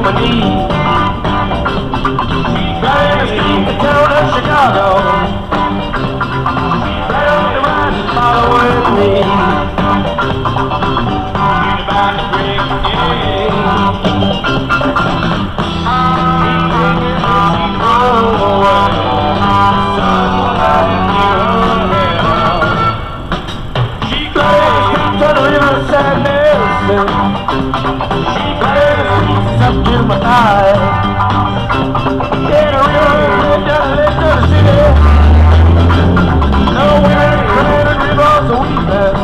my knees. Right in the streets of town of Chicago. Right on the rise and following me. You're about to break the game. She claims to the river sadness. She claims up to my eyes. Yeah, the river down the lake of the city. No women crying and rivers are weeping.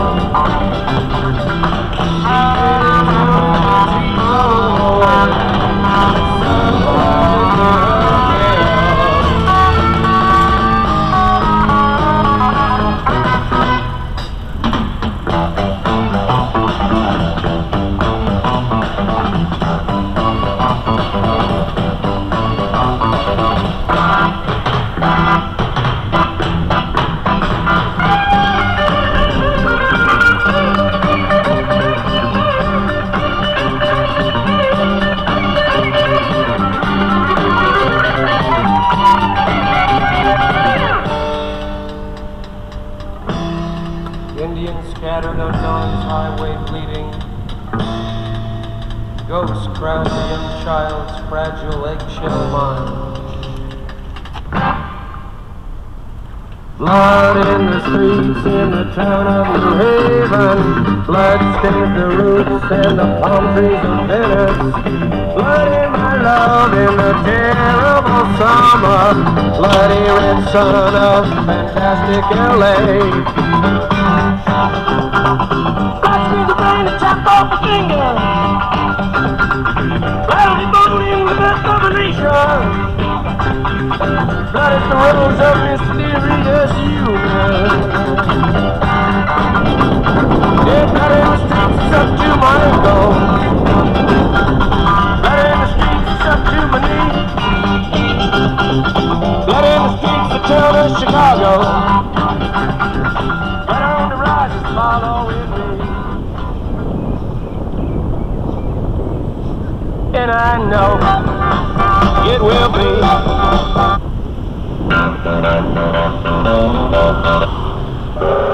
Indians scattered on Dawn's highway bleeding. Ghosts crowned the young child's fragile eggshell mind. Blood in the streets in the town of New Haven. Blood stained the roots and the palm trees of Venice. Blood in my love in the terrible summer. Bloody red sun of fantastic LA. Blood through the brain and chop off a finger. Bloody bone in the best of a nation. Blood is the rose of mysterious human. Dead blood in the streets is up to my ankle. Blood in the streets is up to my knee. Blood in the streets of town of Chicago. Blood on the rise is following me. And I know it will be.